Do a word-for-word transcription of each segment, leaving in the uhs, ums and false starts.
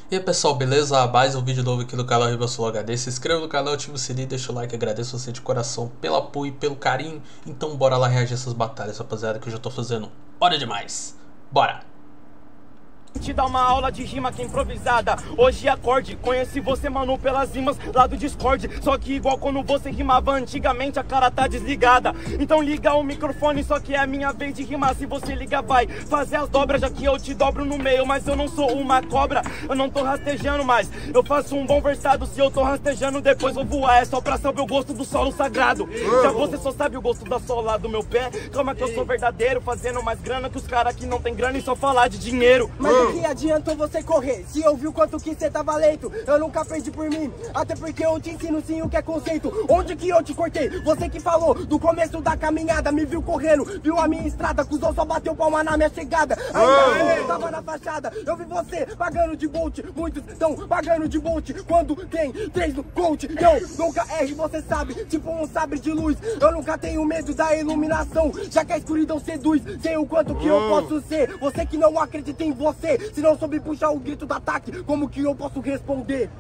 E aí pessoal, beleza? Mais um vídeo novo aqui no canal RimaSolo H D. Se inscreva no canal, ativa o sininho, deixa o like, agradeço você de coração pelo apoio e pelo carinho. Então bora lá reagir a essas batalhas, rapaziada, que eu já tô fazendo hora demais. Bora! Te dá uma aula de rima que é improvisada. Hoje acorde, conheci você, mano, pelas rimas lá do Discord. Só que igual quando você rimava antigamente, a cara tá desligada. Então liga o microfone, só que é a minha vez de rimar. Se você liga vai fazer as dobras, já que eu te dobro no meio. Mas eu não sou uma cobra, eu não tô rastejando mais. Eu faço um bom versado, se eu tô rastejando depois vou voar. É só pra saber o gosto do solo sagrado. Já você só sabe o gosto da sola do meu pé. Calma que eu sou verdadeiro, fazendo mais grana que os caras que não tem grana e só falar de dinheiro. Mas o que adiantou você correr? Se ouviu quanto que cê tava lento, eu nunca perdi por mim. Até porque eu te ensino sim o que é conceito. Onde que eu te cortei? Você que falou do começo da caminhada. Me viu correndo, viu a minha estrada, cuzão só bateu palma na minha chegada. Ainda eu tava na fachada, eu vi você pagando de bolt. Muitos estão pagando de bolt quando tem três no coach. Eu nunca erre, você sabe, tipo um sabre de luz. Eu nunca tenho medo da iluminação, já que a escuridão seduz. Sei o quanto que eu posso ser. Você que não acredita em você, se não soube puxar o grito do ataque, como que eu posso responder?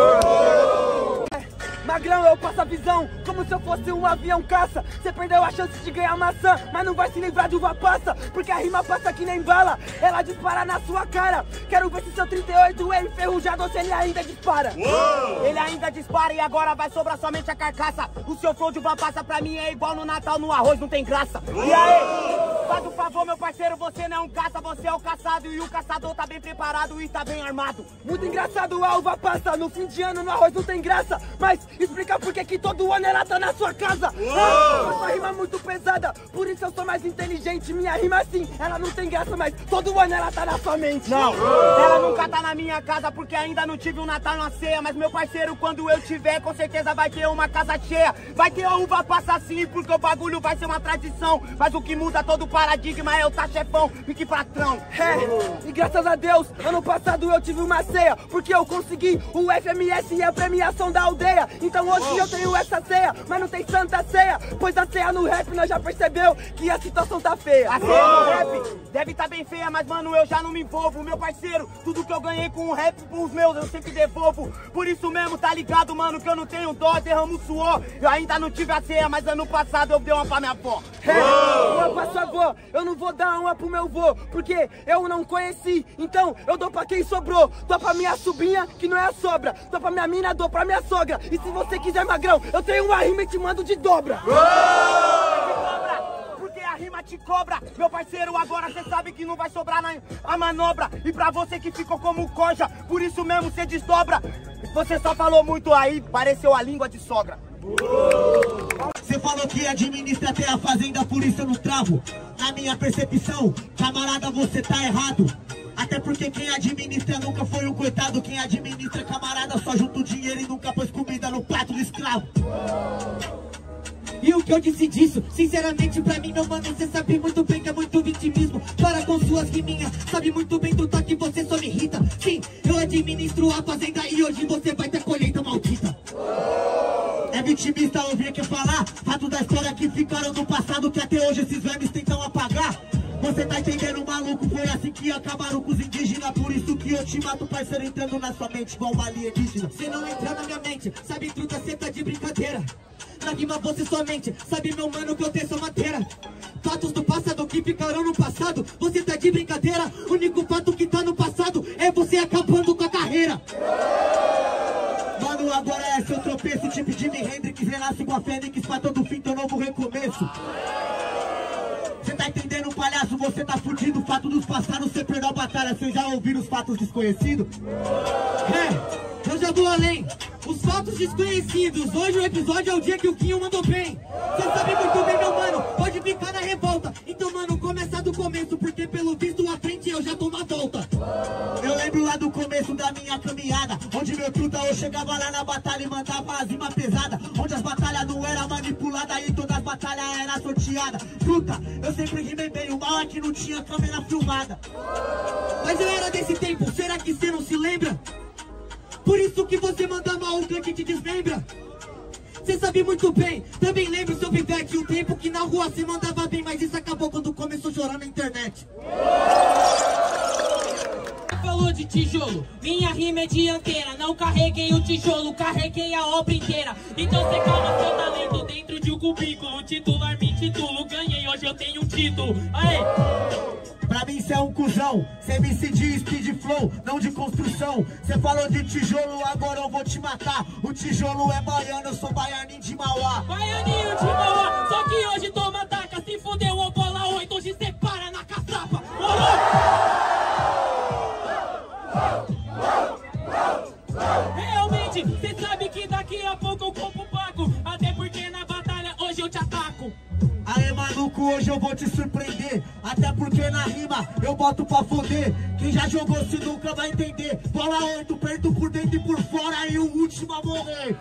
Magrão, eu passo a visão como se eu fosse um avião caça. Você perdeu a chance de ganhar maçã, mas não vai se livrar de uva passa. Porque a rima passa que nem bala, ela dispara na sua cara. Quero ver se seu trinta e oito é enferrujado ou se ele ainda dispara. Uou! Ele ainda dispara e agora vai sobrar somente a carcaça. O seu flow de uva passa pra mim é igual no Natal, no arroz não tem graça. Uou! E aí? Faz um favor, meu parceiro, você não é um caça, você é o caçado. E o caçador tá bem preparado e tá bem armado. Muito engraçado a uva passa, no fim de ano no arroz não tem graça. Mas explica por que que todo ano ela tá na sua casa. Ah, sua rima é muito pesada, por isso eu sou mais inteligente. Minha rima assim, ela não tem graça, mas todo ano ela tá na sua mente. Não, ela nunca tá na minha casa, porque ainda não tive um Natal na ceia. Mas meu parceiro, quando eu tiver, com certeza vai ter uma casa cheia. Vai ter a uva passa assim, porque o bagulho vai ser uma tradição. Mas o que muda todo o paradigma é o tá chefão, fique patrão. É, e graças a Deus, ano passado eu tive uma ceia, porque eu consegui o F M S e a premiação da aldeia. Então hoje eu tenho essa ceia, mas não tem santa ceia, pois a ceia no rap nós já percebeu que a situação tá feia. A ceia no rap deve tá bem feia, mas mano eu já não me envolvo. Meu parceiro, tudo que eu ganhei com o rap pros meus eu sempre devolvo. Por isso mesmo, tá ligado, mano, que eu não tenho dó, derramo suor. Eu ainda não tive a ceia, mas ano passado eu dei uma pra minha avó. É, uma pra sua avó, eu não vou dar uma pro meu vô, porque eu não conheci, então eu dou pra quem sobrou. Dou pra minha sobrinha, que não é a sobra. Dou pra minha mina, dou pra minha sogra. E se você quiser, magrão, eu tenho uma rima e te mando de dobra. De dobra, porque a rima te cobra. Meu parceiro, agora você sabe que não vai sobrar na a manobra. E pra você que ficou como coja, por isso mesmo você desdobra. Você só falou muito aí, pareceu a língua de sogra. Você falou que administra até a fazenda, por isso eu não travo. Na minha percepção, camarada, você tá errado. Até porque quem administra nunca foi um coitado. Quem administra, camarada, só junta o dinheiro e nunca pôs comida no prato do escravo. E o que eu disse disso? Sinceramente pra mim, meu mano, você sabe muito bem que é muito vitimismo. Para com suas riminhas, sabe muito bem do toque, você só me irrita. Sim, eu administro a fazenda e hoje você vai ter colheita maldita. É vitimista ouvir que falar fato da história que ficaram no passado, que até hoje esses vermes tentam apagar. Você tá entendendo, maluco? Foi assim que acabaram com os indígenas. Por isso que eu te mato, parceiro, entrando na sua mente igual uma alienígena. Você não entra na minha mente, sabe, truta, cê tá de brincadeira. Na rima você somente, sabe, meu mano, que eu tenho sua matéria. Fatos do passado que ficaram no passado, você tá de brincadeira. O único fato que tá no passado é você acabando com a carreira. Mano, agora é seu tropeço, tipo Jimi Hendrix, renasce igual a Fênix, pra todo fim teu novo recomeço. Cê tá entendendo, palhaço? Você tá fudido. Fato dos passados, cê perdeu a batalha. Cês já ouviram os fatos desconhecidos? É, eu já vou além. Os fatos desconhecidos. Hoje o episódio é o dia que o Quinho mandou bem. Cê sabe muito bem, meu mano, pode ficar na revolta. Então, mano, começa do começo, porque pelo visto à frente eu já tô na volta. Eu lembro lá do começo da minha caminhada, onde meu truta eu chegava lá na batalha e mandava as rimas pesadas. Onde as batalhas não eram manipuladas e todas as batalhas eram sorteadas. Truta, eu sempre rimei bem, o mal é que não tinha câmera filmada. Mas eu era desse tempo, será que você não se lembra? Por isso que você manda mal, o clã que te desmembra. Cê sabe muito bem, também lembro seu pivete. O tempo que na rua cê mandava bem, mas isso acabou quando começou a chorar na internet. falou de tijolo, minha rima é dianteira. Não carreguei o tijolo, carreguei a obra inteira. Então cê calma seu talento dentro de um cubículo. Titular me titulo, ganhei, hoje eu tenho um título. Aê! Pra mim cê é um cuzão, cê me de speed flow, não de construção. Cê falou de tijolo, agora eu vou te matar. O tijolo é baiano, eu sou baianinho de Mauá. Baianinho de Mauá, só que hoje toma taca. Se fudeu o bola oito, hoje cê para na caçapa. Realmente, cê sabe que daqui a pouco eu compro pago. Até porque na batalha hoje eu te ataco. Aê maluco, hoje eu vou te surpreender. Até porque na rima eu boto pra foder. Quem já jogou se nunca vai entender. Bola oito, perto por dentro e por fora. E o último a morrer.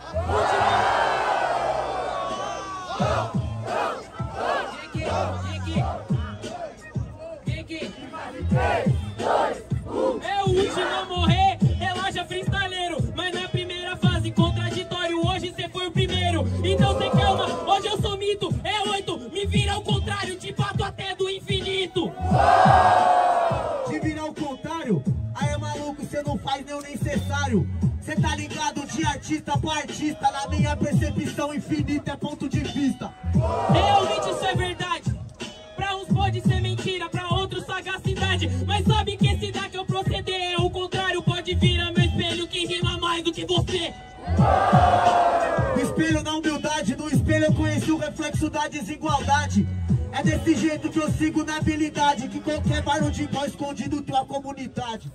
Vem aqui, vem aqui. três, dois, um. É o último a morrer. Relaxa, freestyleiro. Mas na primeira fase, contraditório. Hoje cê foi o primeiro. Então cê calma, hoje eu sou mito. É oito, me vira ao contrário. Te bato até do infinito. Te vira ao contrário? Aí maluco, cê não faz nem o necessário. Cê tá ligado de artista pra artista. Na minha percepção infinita é ponto de vista. Realmente isso é verdade. Pra uns pode ser mentira, pra outros sagacidade. Mas sabe que esse daqui eu proceder é o contrário. Pode vir a meu espelho que rima mais do que você. No espelho na humildade, no espelho eu conheci o reflexo da desigualdade. É desse jeito que eu sigo na habilidade. Que qualquer barulho de pó escondido tua comunidade.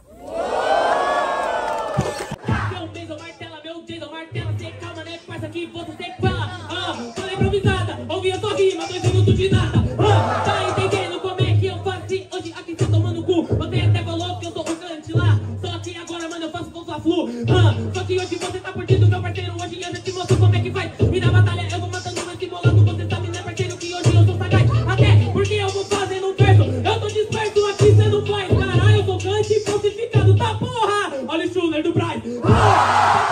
Meu Jason martela, meu Jason martela. Cê calma, né, parça, que você sequela. Ah, toda improvisada, ouvi a sua rima, dois minutos de nada. Ah, tá entendendo como é que eu faço? Hoje aqui cê tomando cu. Você até falou que eu sou o cante lá. Só que agora, mano, eu faço com sua flu. Ah, só que hoje você tá perdido, meu parceiro. Hoje eu já te mostro como é que faz. E na batalha eu vou matando mais que bolando. Você sabe, né, parceiro, que hoje eu sou sagaz. Até porque eu vou fazendo um verso. Eu tô disperso aqui, cê não faz. Caralho, eu sou cante falsificado, tá porra. Olha o Schuller do Braz. Ah!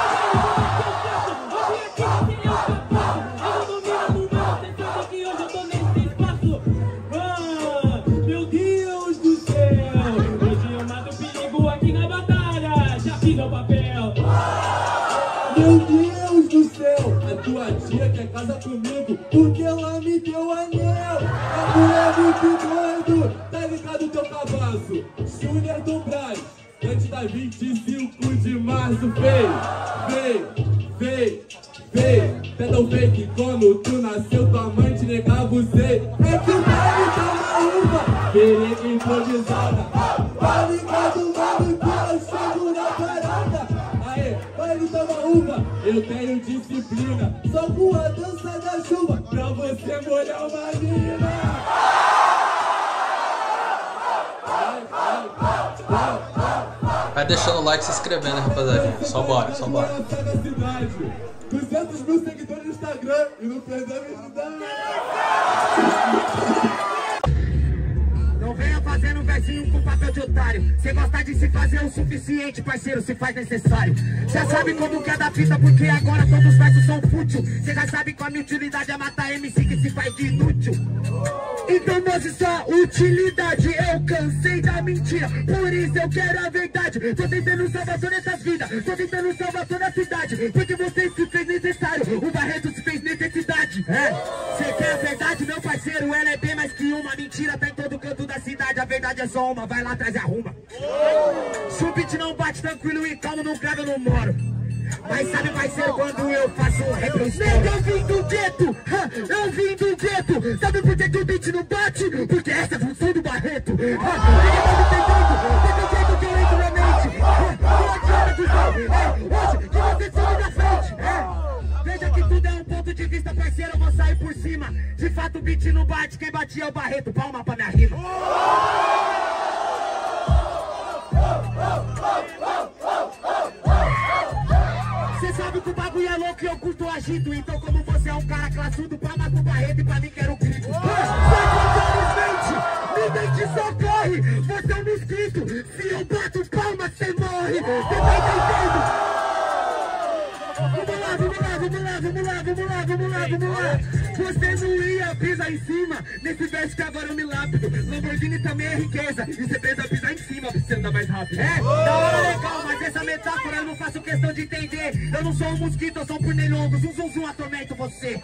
Meu Deus do céu, a tua tia quer casa comigo porque ela me deu anel. A mulher muito doido, tá ligado teu cabaço? Júnior do Braz, antes da vinte e cinco de março. Vem, vem, vem, vem. Até tão fake quando tu nasceu, tua mãe te negava você. É que o baile tá maluca, pereca improvisada. Tá ligado, mano, que eu chego na parada. Baile tá maluca, eu tenho disciplina. Só com a dança da chuva pra você molhar uma mina. Vai deixando o like e se inscrevendo, né, rapaziada? Só bora, só bora. duzentos mil seguidores no Instagram e não perdeu a virgindade. Não venha fazendo versinho com papel de otário. Cê gosta de se fazer o suficiente, parceiro, se faz necessário. Cê sabe como que é da fita, porque agora todos os versos são fútil. Cê já sabe qual a minha utilidade é matar M C que se faz de inútil. Então mostre sua utilidade, eu cansei da mentira. Por isso eu quero a verdade. Tô tentando salvar todas essas vidas, tô tentando salvar toda a cidade. Porque você se fez necessário, o Barreto se fez necessidade. É, cê quer a verdade, meu parceiro? Ela é bem mais que uma mentira, tá em todo canto da cidade. A verdade é só uma, vai lá atrás e arruma. Se o beat não bate tranquilo e calmo, no grave eu não moro. Mas sabe, parceiro, quando eu faço um rap, eu estouro. Eu vim do gueto, eu vim do gueto. Sabe por que, que o beat não bate? Porque essa é a função do Barreto. Ninguém tá me entendendo, tem do jeito que eu entro na mente. Não adianta, cuzão, hoje que você some na frente. Veja que tudo é um ponto de vista, parceiro, eu vou sair por cima. De fato o beat não bate, quem batia é o Barreto. Palma pra minha rima. Cê sabe que o bagulho é louco e eu curto agito. Então como você é um cara classudo, palma pro Barreto e pra mim quero grito. Me mente socorre, você é um mosquito. Se eu bato palma, cê morre. Cê tá entendendo? Vamos lá, vamos lá, vamos lá, vamos lá, vamos lá, vamos lá, vamos lá. Você não ia pisar em cima nesse verso que agora eu me lápido. Lamborghini também é riqueza e você pensa pisar em cima pra você andar mais rápido. É, da hora legal, mas essa metáfora eu não faço questão de entender. Eu não sou um mosquito, eu sou um pernilongo. Zum, zum, zum, atormento você.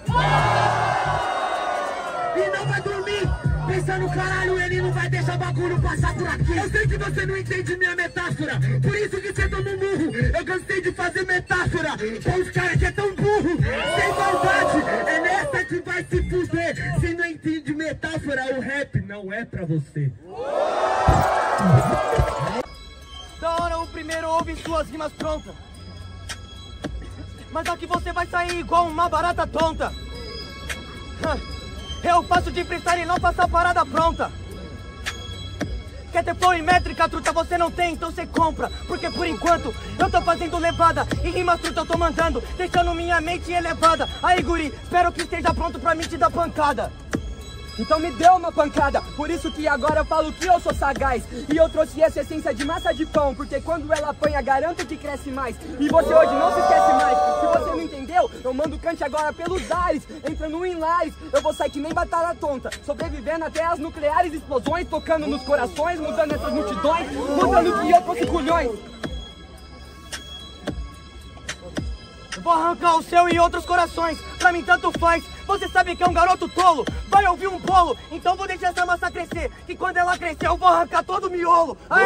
E não vai dormir pensando, caralho, ele não vai deixar o bagulho passar por aqui. Eu sei que você não entende minha metáfora, por isso que você toma um murro. Eu cansei de fazer metáfora com os caras que é tão burro. Sem maldade, é nessa que vai se fuder. Se não entende metáfora, o rap não é pra você. Da hora o primeiro ouve suas rimas prontas, mas aqui você vai sair igual uma barata tonta. Eu faço de freestyle e não faço a parada pronta. Quer ter flow e métrica, truta, você não tem, então você compra. Porque por enquanto eu tô fazendo levada e rimas truta eu tô mandando, deixando minha mente elevada. Aí guri, espero que esteja pronto pra mim te dar pancada. Então me deu uma pancada, por isso que agora eu falo que eu sou sagaz. E eu trouxe essa essência de massa de pão, porque quando ela apanha garanto que cresce mais. E você hoje não se esquece mais, se você não entendeu, eu mando cante agora pelos ares. Entrando em lares, eu vou sair que nem batalha tonta, sobrevivendo até as nucleares explosões, tocando nos corações, mudando essas multidões, mostrando que eu fosse culhões. Vou arrancar o seu e outros corações, pra mim tanto faz. Você sabe que é um garoto tolo, vai ouvir um bolo. Então vou deixar essa massa crescer, que quando ela crescer eu vou arrancar todo o miolo. Aê!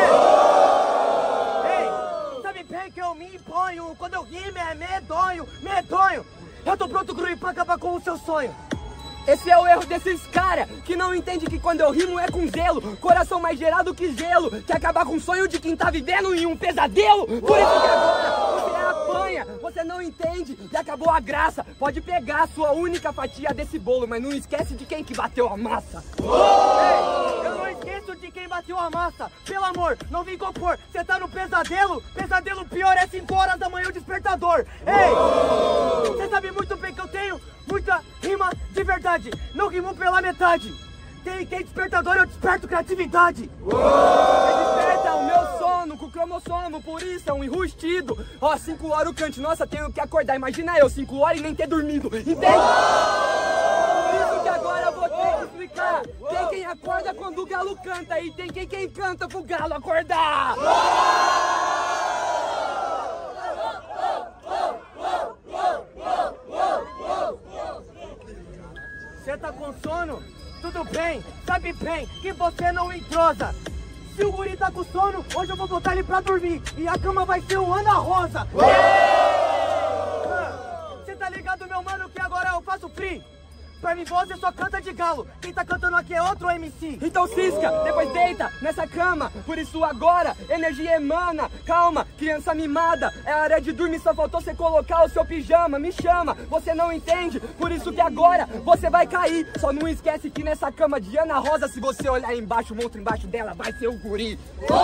Ei, sabe bem que eu me imponho, quando eu rimo é medonho, medonho. Eu tô pronto, Grui, pra acabar com o seu sonho. Esse é o erro desses cara que não entende que quando eu rimo é com zelo, coração mais gerado que gelo, que acabar com o sonho de quem tá vivendo em um pesadelo. Por isso que agora você apanha, você não entende e acabou a graça. Pode pegar a sua única fatia desse bolo, mas não esquece de quem que bateu a massa. Ei, eu não esqueço de quem bateu a massa. Pelo amor, não vim compor, cê tá no pesadelo. Pesadelo pior é cinco horas da manhã o despertador. Ei, cê sabe muito bem que eu tenho muita rima de verdade, não rimo pela metade. Tem quem despertador, eu desperto criatividade. Você desperta o meu sono com cromossomo, por isso é um enrustido. Ó, cinco horas o cante, nossa, tenho que acordar. Imagina eu, cinco horas e nem ter dormido, entende? Por isso que agora eu vou ter que explicar. Tem quem acorda quando o galo canta e tem quem, quem canta pro galo acordar. Você tá com sono? Tudo bem, sabe bem que você não entrosa. Se o guri tá com sono, hoje eu vou botar ele pra dormir e a cama vai ser um Ana Rosa. Você tá ligado, meu mano, que agora eu faço free? Pra mim você só canta de galo, quem tá cantando aqui é outro M C. Então cisca, depois deita nessa cama, por isso agora energia emana. Calma, criança mimada, é hora de dormir, só faltou você colocar o seu pijama. Me chama, você não entende, por isso que agora você vai cair. Só não esquece que nessa cama de Ana Rosa, se você olhar embaixo, o monstro embaixo dela vai ser o guri.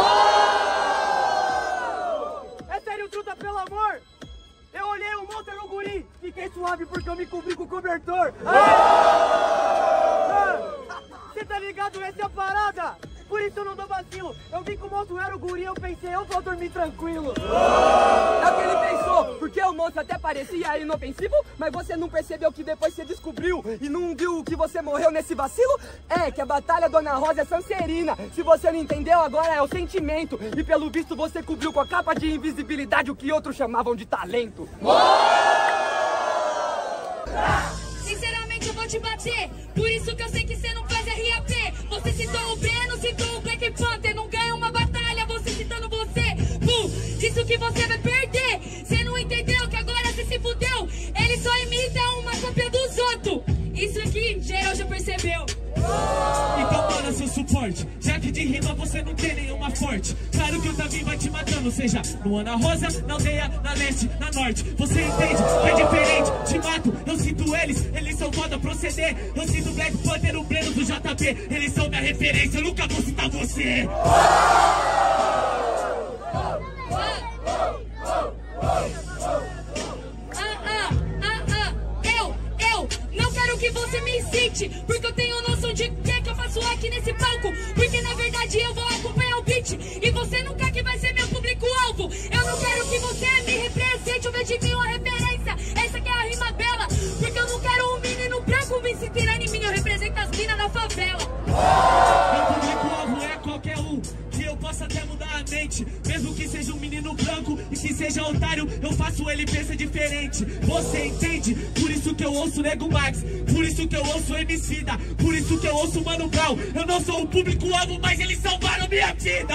É sério, truta, pelo amor? Eu olhei o monstro no guri, fiquei suave porque eu me cobri com o cobertor. Você tá ligado? Essa é a parada. Por isso eu não dou vacilo. Eu vi que o monstro era o guri, eu pensei, eu vou dormir tranquilo. É o que ele pensou, porque o monstro até parecia inofensivo, mas você não percebeu que depois você descobriu e não viu que você morreu nesse vacilo? É que a batalha Dona Rosa é Sancerina. Se você não entendeu, agora é o sentimento. E pelo visto você cobriu com a capa de invisibilidade o que outros chamavam de talento. Sinceramente eu vou te bater, por isso que eu sei que você não faz R A P. Você citou o Breno, citou o Black Panther, não ganha uma batalha você citando você. Pum, isso que você vai perder. Você não entendeu que agora você se fudeu. Ele só imita uma cópia dos outros. Isso aqui geral já percebeu. Então manda seu suporte, já que de rima você não tem nenhuma forte. Claro que o Davi vai te matando, seja no Ana Rosa, na aldeia, na leste, na norte. Você entende que é diferente, te mato, eu sinto eles, eles são moda proceder. Eu sinto o Black Panther, o Breno do J B, eles são minha referência, eu nunca vou citar você. Que você me incite, porque eu tenho noção de que que eu faço aqui nesse palco. Porque na verdade eu vou acompanhar o beat e você nunca que vai ser meu público-alvo. Eu não quero que você me represente, eu vejo de mim uma referência. Essa que é a rima bela, mano branco e que seja otário, eu faço ele pensar diferente. Você entende? Por isso que eu ouço Nego Max, por isso que eu ouço Emicida, por isso que eu ouço Mano Brown. Eu não sou o público-alvo, mas eles salvaram minha vida.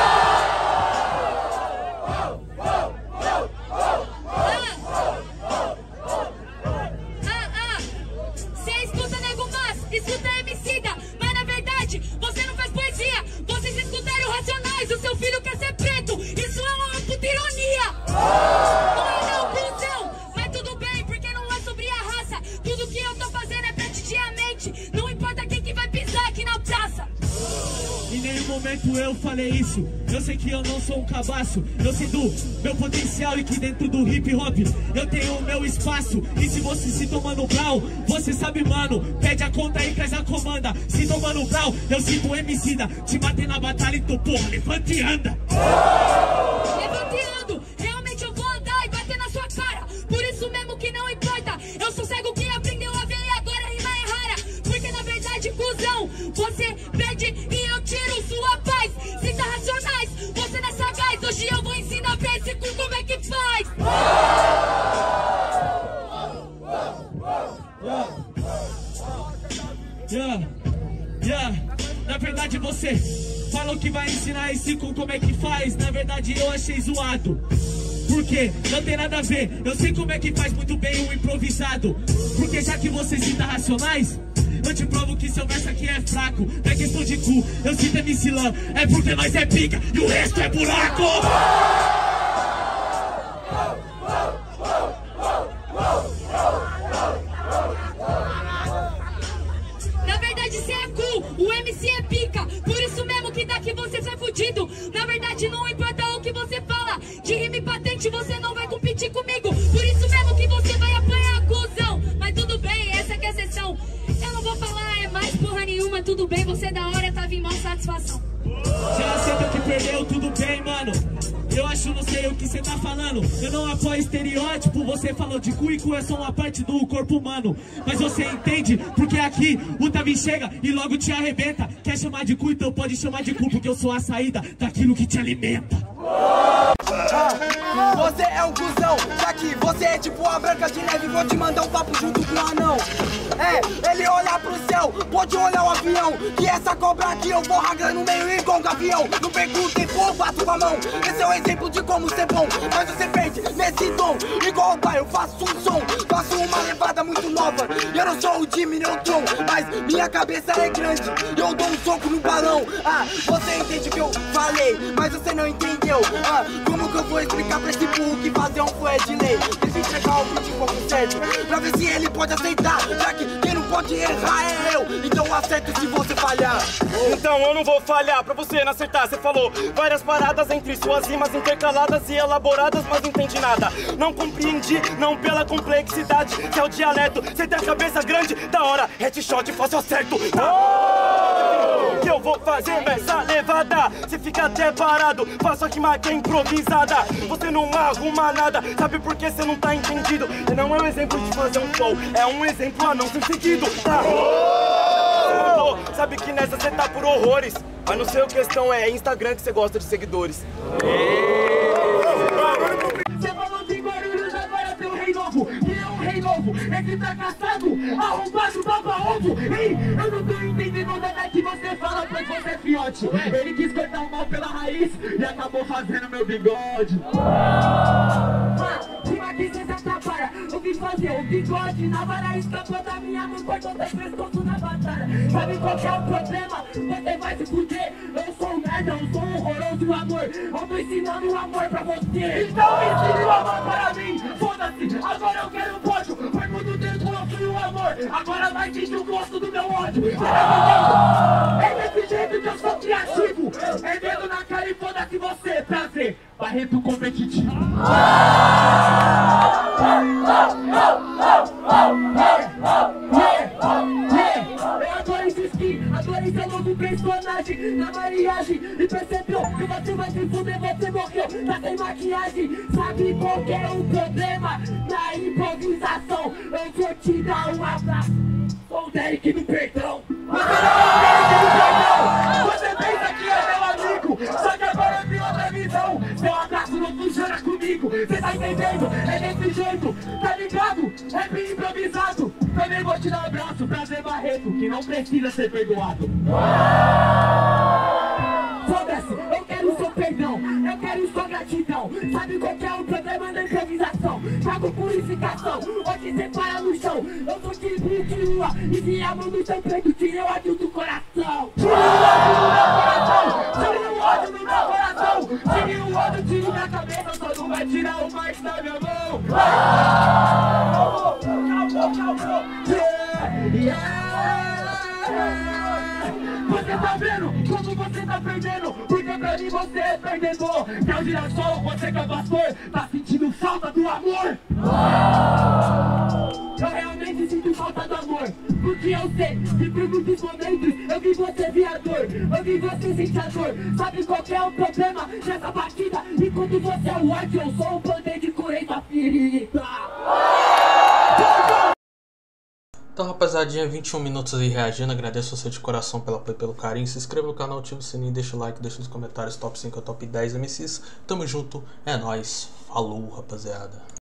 Escuta Emicida, mas na verdade você não faz poesia. Vocês escutaram Racionais, o seu filho quer ser preto. Isso é uma puta ironia. Não é não, cuzão, mas tudo bem, porque não é sobre a raça. Tudo que eu tô fazendo é pra titi a mente. Não importa quem que vai pisar aqui na praça. Em nenhum momento eu falei isso. Eu sei que eu não sou um cabaço. Eu sei do meu potencial e que dentro do hip hop eu tenho o meu espaço. E se você se Mano Brown, você sabe, mano, pede a conta e traz a comanda. Se Mano Brown, eu sinto Emicida. Te matei na batalha e tô porra, levante e anda. Levante e ando, realmente eu vou andar e bater na sua cara. Por isso mesmo que não importa, eu sou cego que aprendeu a ver e agora rima é rara. Porque na verdade, cuzão, você perde e eu tiro sua paz. Cita Racionais, você não é sagaz. Hoje eu vou ensinar pra esse cu como é que faz. Yeah, yeah. Na verdade você falou que vai ensinar esse cu como é que faz. Na verdade eu achei zoado, porque não tem nada a ver. Eu sei como é que faz muito bem o improvisado. Porque já que você cita Racionais, eu te provo que seu verso aqui é fraco. Não é questão de cu, eu cito M C Lan. É porque nós é pica e o resto é buraco. Na verdade cê é cool, o M C é pica. Por isso mesmo que daqui você sai fudido. Na verdade não importa o que você fala, de rima e patente você não vai competir comigo. Por isso mesmo que você vai apanhar, cuzão. Mas tudo bem, essa que é a sessão. Eu não vou falar é mais porra nenhuma. Tudo bem, você é da hora, tava em maior satisfação. Já aceita que perdeu, tudo bem, mano. Eu acho, não sei o que cê tá falando. Eu não apoio estereótipo. Você falou de cu e cu é só uma parte do corpo humano. Mas você entende, porque aqui o Tavi chega e logo te arrebenta. Quer chamar de cu, então pode chamar de cu, porque eu sou a saída daquilo que te alimenta. Ah, você é um cuzão, já que você é tipo a Branca de Neve. Vou te mandar um papo junto com o anão. É, ele olhar pro céu, pode olhar o avião. Que essa cobra aqui eu vou ragando no meio igual um gavião. Não perguntem, pô, bato com a mão. Esse é o exemplo de como ser bom. Mas você perde nesse tom. Igual o pai, eu faço um som, faço uma levada muito nova. Eu não sou o Jimmy Neutron, mas minha cabeça é grande. Eu dou um soco no balão. Ah, você entende o que eu falei, mas você não entendeu. Ah, como que eu vou explicar pra esse burro que fazer um fã é de lei? Deixa eu entregar o vídeo como certo, pra ver se ele pode aceitar. Já que quem não pode errar é eu, então acerto se você falhar. Então eu não vou falhar pra você não acertar. Você falou várias paradas entre suas rimas intercaladas e elaboradas, mas não entendi nada. Não compreendi, não pela complexidade que é o dialeto. Você tem a cabeça grande, da hora, headshot, faço acerto. Tá? Que eu vou fazer nessa levada, você fica até parado, faço a rima que é improvisada. Você não arruma nada, sabe por que você não tá entendido? Não é um exemplo de fazer um flow, é um exemplo a não ser seguido, tá? Sabe que nessa você tá por horrores, mas não sei o questão é Instagram que você gosta de seguidores. Você falou de Guarulhos, agora tem um rei novo. E é um rei novo, esse fracassado, arrombado, tava ovo. Ei, eu não tô entendendo nada que você fala, pois você é fiote. Ele quis cortar o mal pela raiz e acabou fazendo meu bigode. Rima que cê se atrapalha, eu vim fazer o bigode na vara, escapou da minha mão, cortou dois pescoços na batalha. Sabe qual que é o problema? Você vai se fuder. Eu sou um merda, eu sou um horroroso amor. Eu tô ensinando o amor pra você. Então ensine o amor para mim. Foda-se, agora eu quero um pódio. Foi muito tempo eu fui o amor, agora vai sentir o gosto do meu ódio. É desse jeito que eu sou criativo. É dedo na cara e foda-se você. Prazer, Barreto competitivo. Eu adoro esse skin, adorei seu novo personagem na mariagem. E percebeu que você vai se fuder, você morreu, tá sem maquiagem. Sabe qual que é o problema? Na improvisação, eu vou te dar um abraço. Sou o Derek do perdão. Você não é o Derek do perdão. Você pensa que é meu amigo, só que agora eu tenho outra visão. Seu abraço não não funciona comigo, cê tá entendendo? É desse jeito, tá ligado? É bem improvisado. Também vou te dar um abraço, prazer Barreto, que não precisa ser perdoado. Foda-se, eu quero seu perdão, eu quero sua gratidão. Sabe qual que é o problema da improvisação? Trago purificação, hoje cê para no chão. Eu sou tipo de lua, e se a mão do seu preto tira o ódio do coração. Tire o ódio do meu coração, tire o ódio do meu coração. Tire o ódio, tire minha cabeça, só não vai tirar o mais da minha mão. Você tá vendo como você tá perdendo? Porque pra mim você é perdedor. Que é o girassol, você que é pastor, tá sentindo falta do amor? Eu realmente sinto falta do amor, porque eu sei que por muitos momentos eu vi você viador, eu vi você sentir a dor. Sabe qual que é o problema nessa batida? Enquanto você é o ódio, eu sou um band-aid e curei tua ferida. Então, rapaziadinha, vinte e um minutos aí reagindo. Agradeço você de coração pelo apoio e pelo carinho. Se inscreva no canal, ativa o sininho, deixa o like, deixa nos comentários top cinco ou top dez M Cs. Tamo junto, é nóis. Falou, rapaziada.